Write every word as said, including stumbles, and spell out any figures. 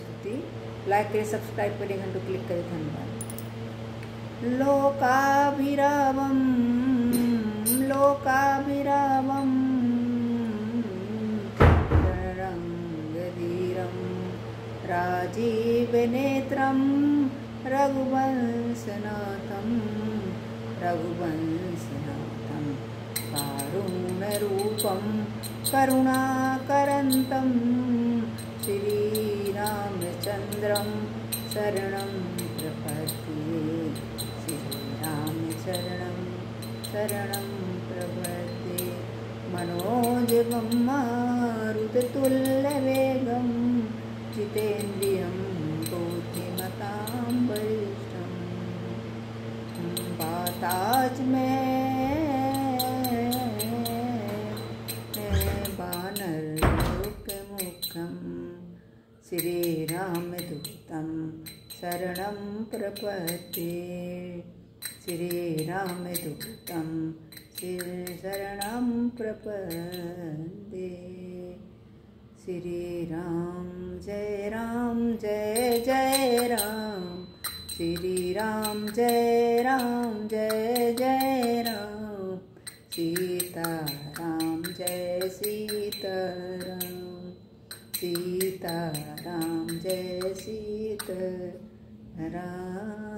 स्तुति। लाइक करें, सब्सक्राइब करें, घंटों क्लिक करें। धन्यवाद। लोकाभिरामं लोकाभिरामं रंगधीरं राजीवनेत्रं रघुवंशनाथं रघुवंशनाथं कारुण्यरूपं करुणाकरन्तं श्रीरामचन्द्रं शरणं प्रपद्ये। श्रीरामचरणं शरणं प्रपद्ये। मनोजवं मारुततुल्यवेगं जितेन्द्रियं बुद्धिमतां वरिष्ठं। बाताज में बानरलोकमुखं श्रीरामदूतं शरणं प्रपद्ये। श्रीरामदूतं शरणं प्रपद्ये। श्रीराम जय राम जय जय राम। श्रीराम जय राम जय जय राम। सीताराम जय सीताराम। सीताराम जय सीताराम।